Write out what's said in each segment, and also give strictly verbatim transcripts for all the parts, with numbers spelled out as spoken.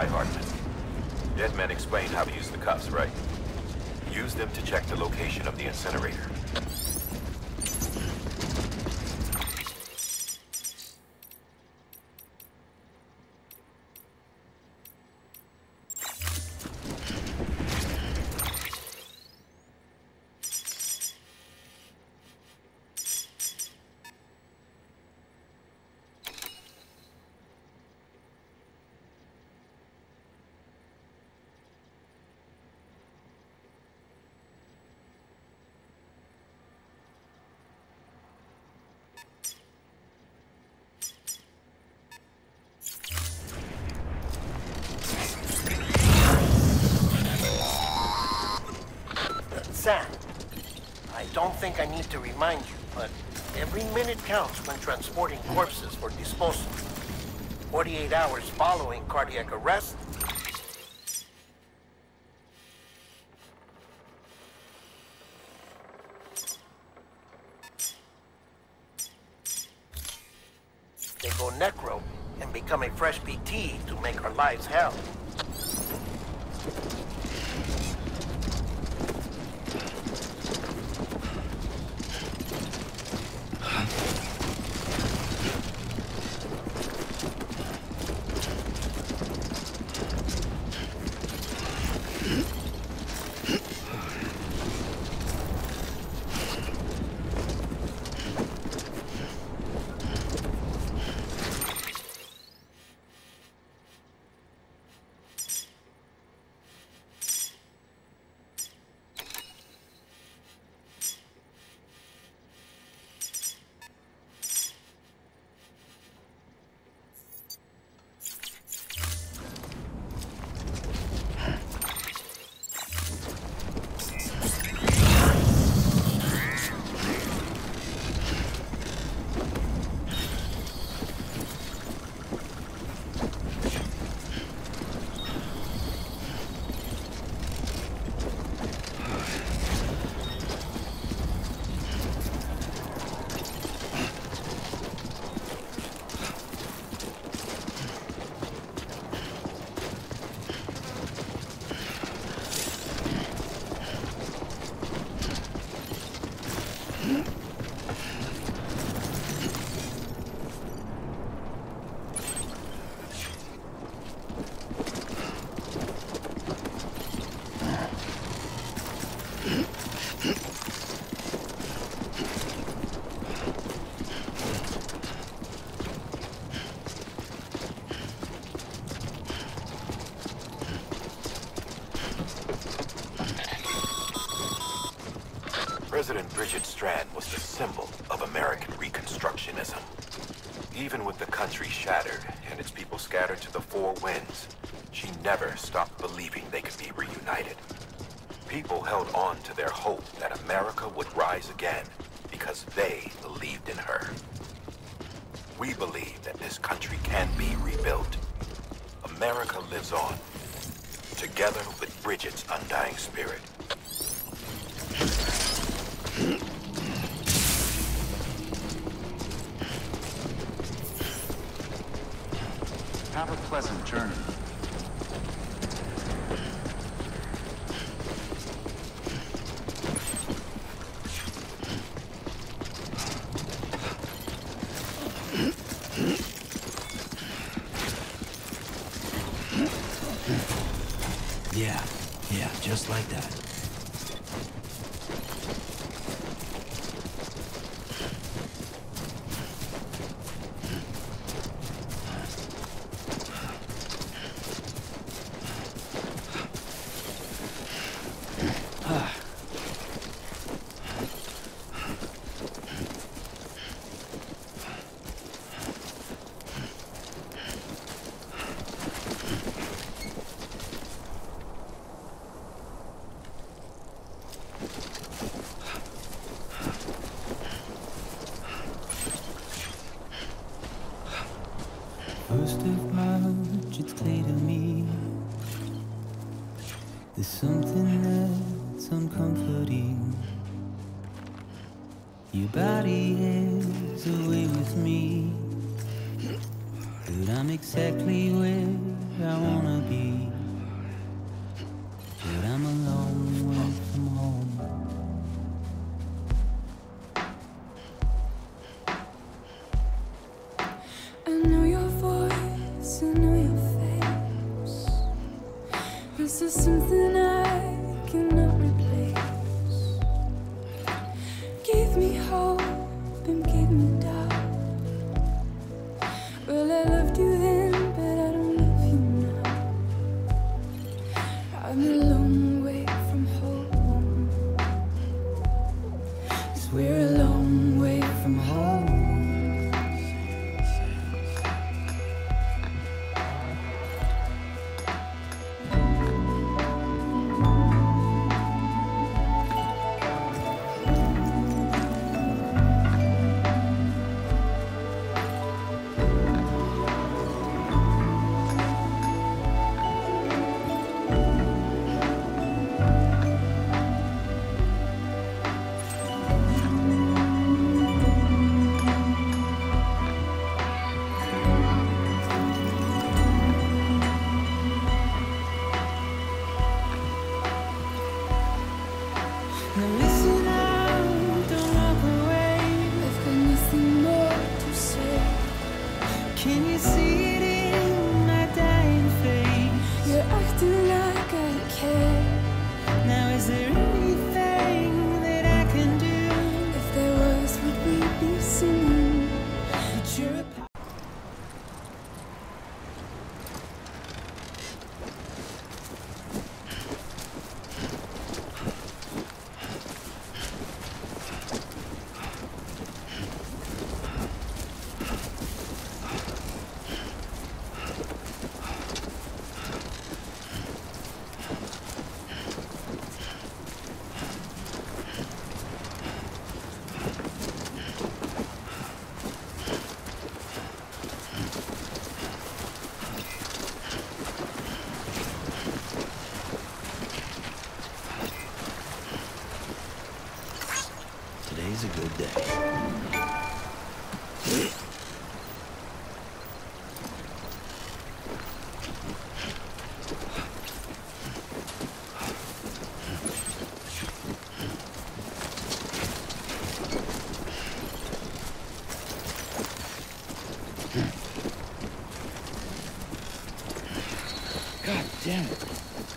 Sky Hartman. Dead men explained how to use the cuffs, right? Use them to check the location of the incinerator. Sam, I don't think I need to remind you, but every minute counts when transporting corpses for disposal. forty-eight hours following cardiac arrest. They go necro and become a fresh P T to make our lives hell. President Bridget Strand was the symbol of American Reconstructionism. Even with the country shattered and its people scattered to the four winds, she never stopped believing they could be reunited. People held on to their hope that America would rise again because they believed in her. We believe that this country can be rebuilt. America lives on, together with Bridget's undying spirit. Have a pleasant journey. Yeah, yeah, just like that. First of all, it's clear to me there's something that's uncomforting. Your body is away with me, but I'm exactly where I wanna be. This is something I cannot replace. Gave me hope and gave me doubt. Well, I loved you then, but I don't love you now. I'm a long way from home. 'Cause we're a long way from home. Now listen out, don't walk away. I've got nothing more to say. Can you see it in my dying face? You're acting like I care. Now is there anything that I can do? If there was, would we be singing? But you're a Today's a good day. God damn it.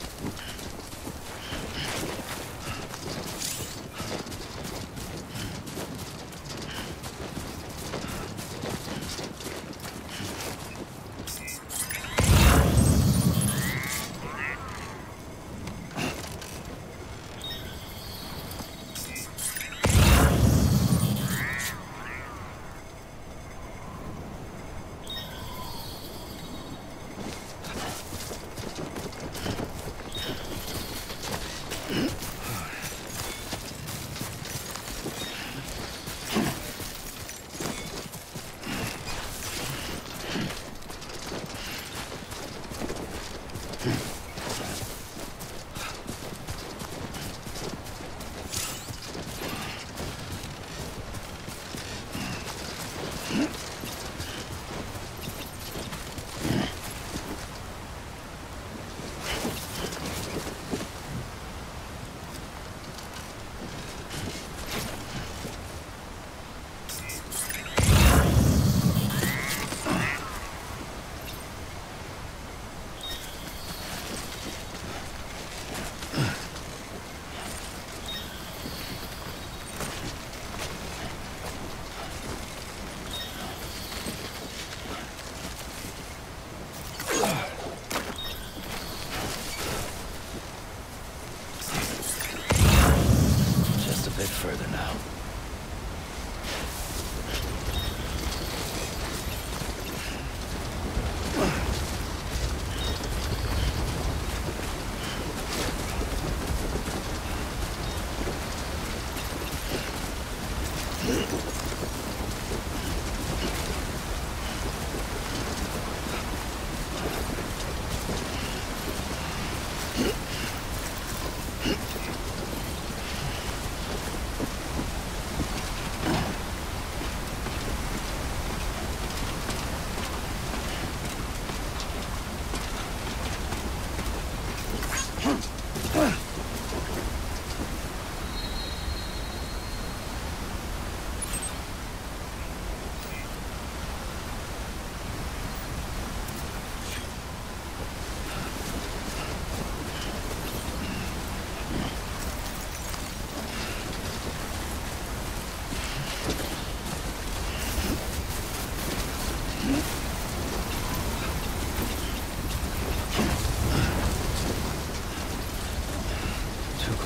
Just a bit further now.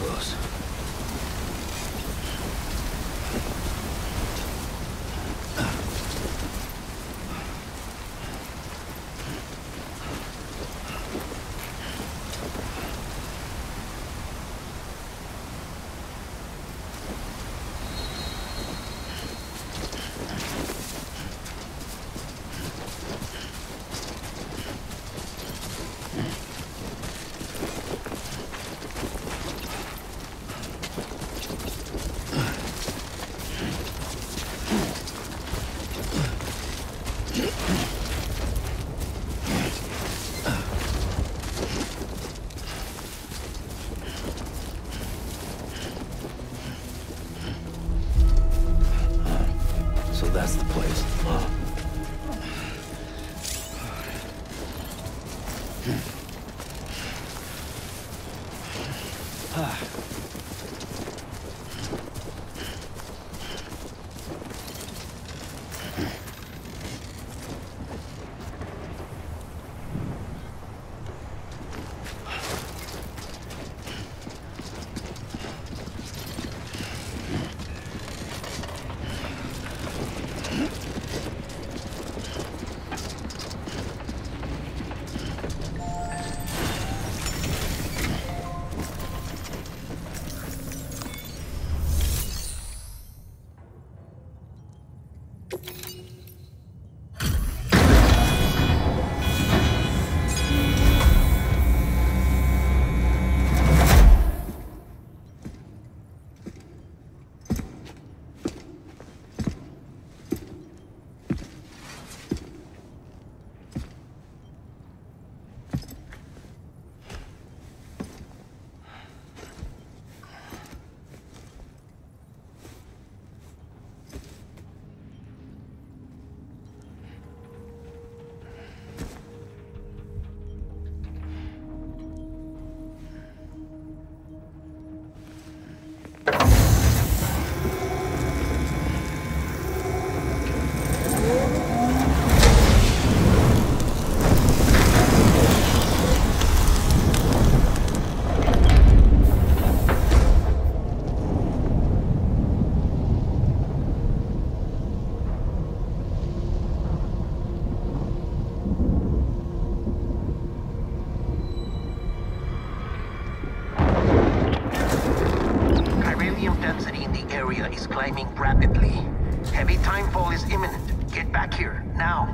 close. So that's the place, huh? Density in the area is climbing rapidly. Heavy timefall is imminent. Get back here, now.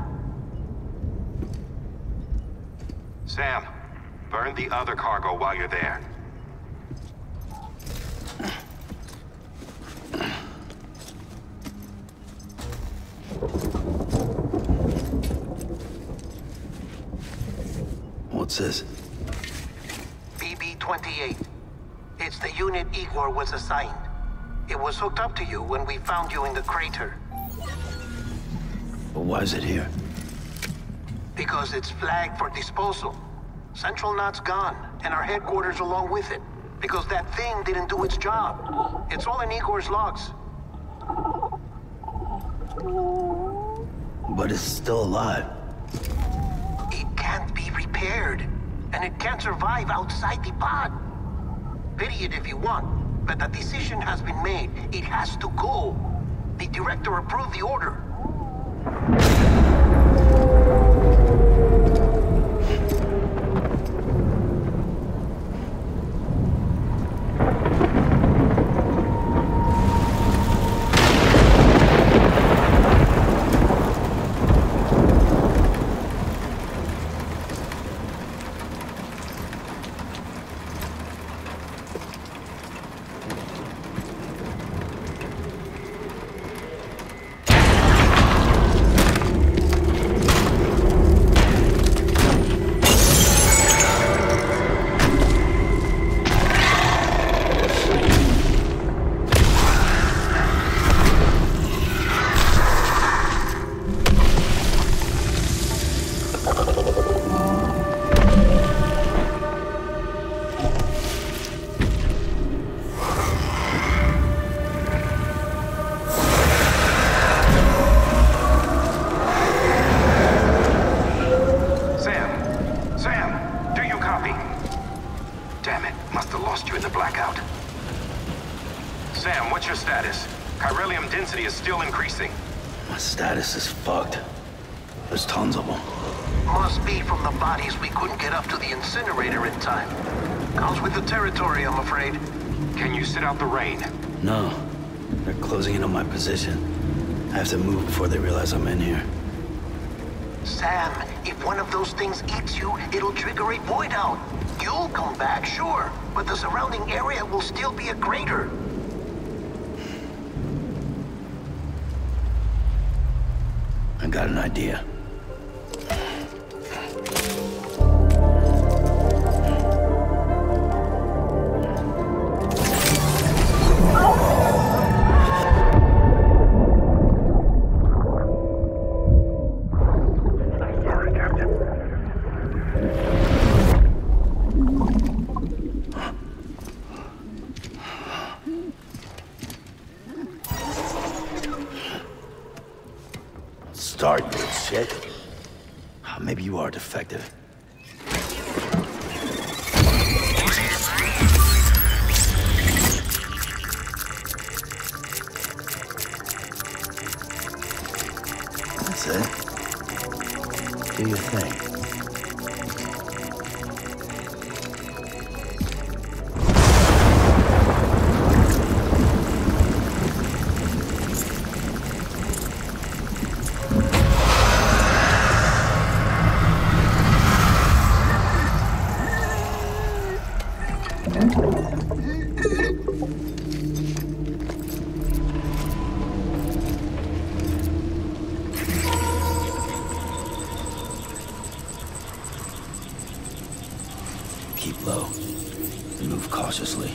Sam, burn the other cargo while you're there. What's this? B B twenty-eight. It's the unit Igor was assigned. It was hooked up to you when we found you in the crater. But why is it here? Because it's flagged for disposal. Central Knot's gone, and our headquarters along with it. Because that thing didn't do its job. It's all in Igor's logs. But it's still alive. It can't be repaired, and it can't survive outside the pod. Pity it if you want, but the decision has been made. It has to go. The director approved the order. Damn it, must have lost you in the blackout. Sam, what's your status? Chiralium density is still increasing. My status is fucked. There's tons of them. Must be from the bodies we couldn't get up to the incinerator in time. Comes with the territory, I'm afraid. Can you sit out the rain? No. They're closing in on my position. I have to move before they realize I'm in here. Sam, if one of those things eats you, it'll trigger a void out. You'll come back, sure, but the surrounding area will still be a crater. I got an idea. Start, you shit. Maybe you are defective. That's it. Do your thing. Keep low and move cautiously.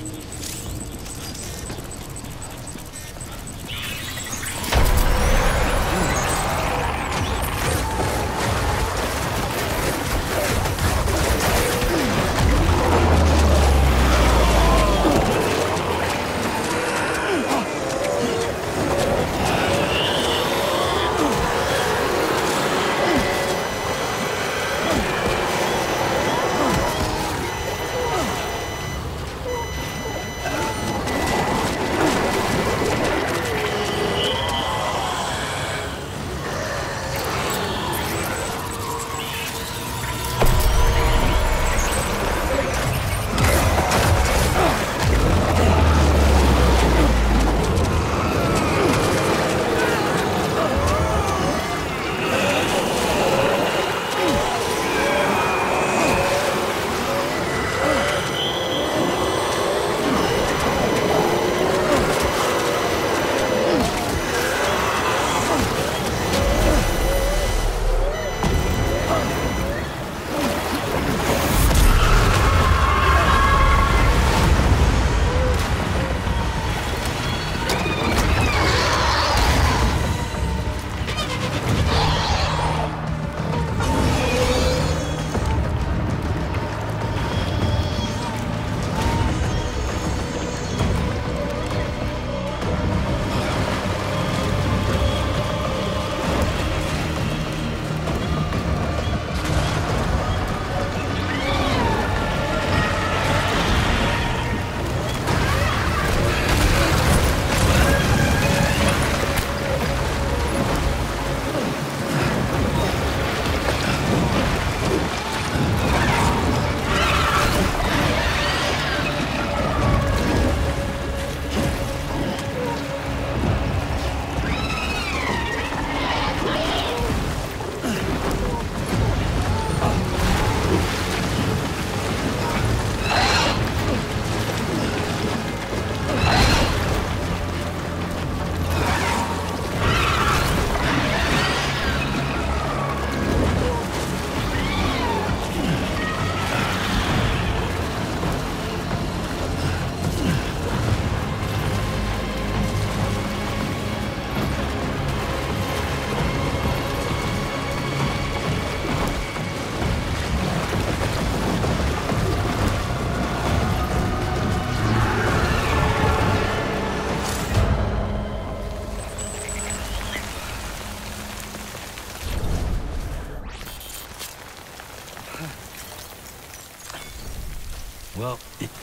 Well...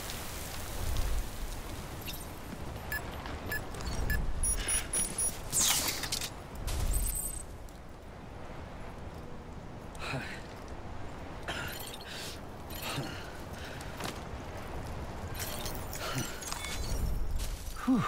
Whew.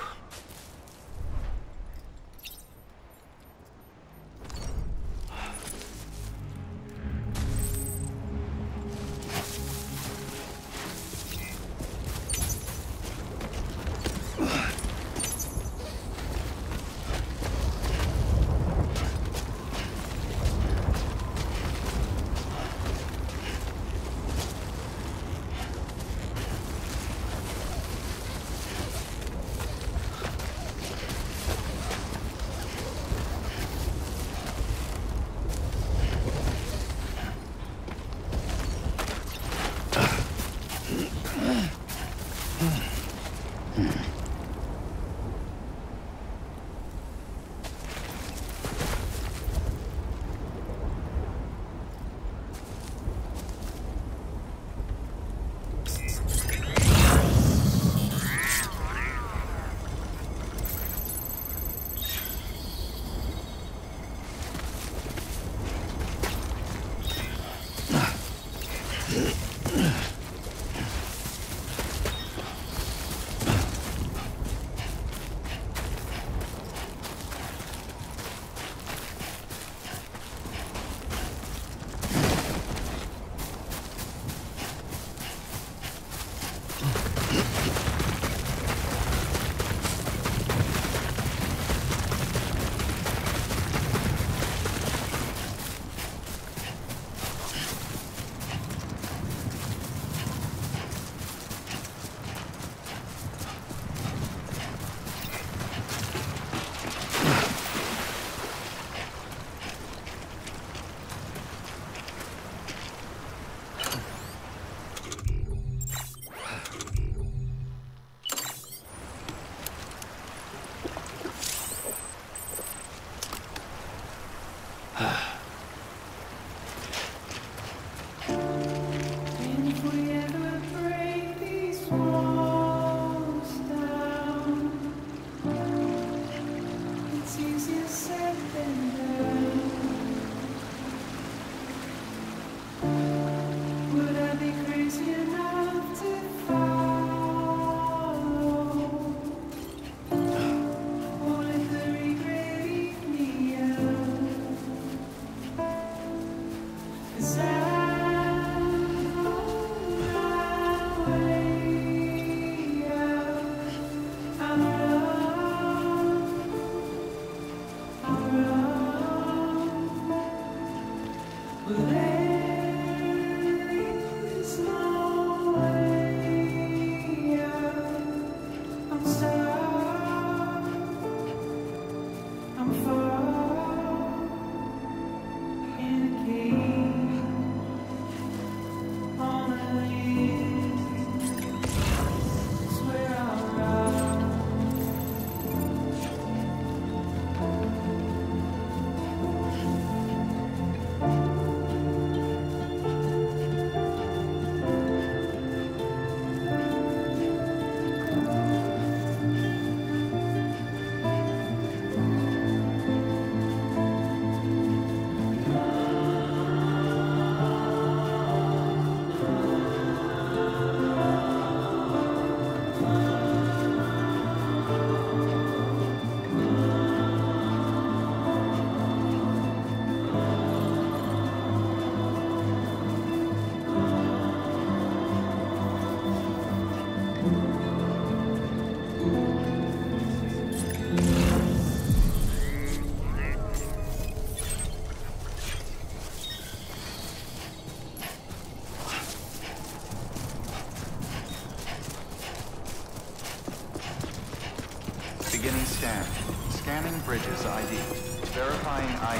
Beginning scan. Scanning Bridges I D. Verifying I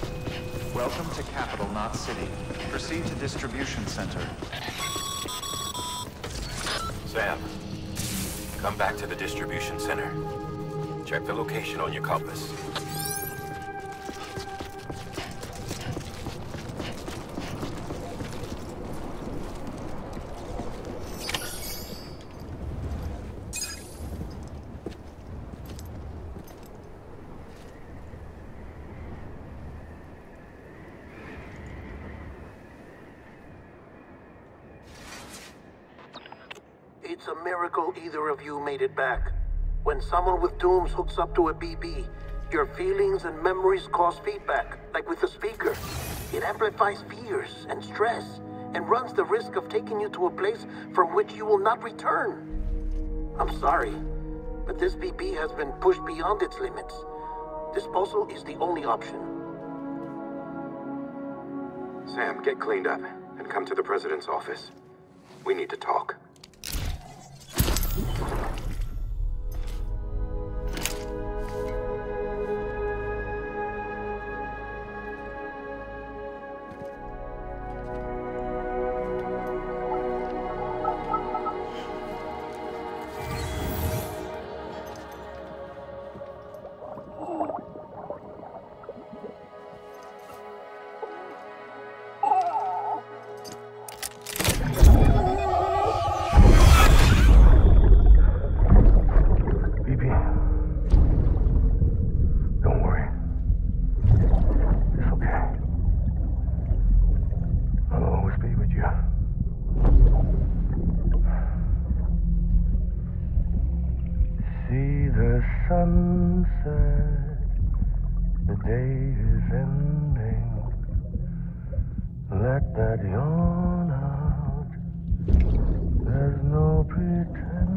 D. Welcome to Capital Knot City. Proceed to Distribution Center. Sam, come back to the distribution center. Check the location on your compass. It's a miracle either of you made it back. When someone with Tooms hooks up to a B B, your feelings and memories cause feedback, like with a speaker. It amplifies fears and stress, and runs the risk of taking you to a place from which you will not return. I'm sorry, but this B B has been pushed beyond its limits. Disposal is the only option. Sam, get cleaned up and come to the President's office. We need to talk. Sunset, the day is ending. Let that yawn out. There's no pretending.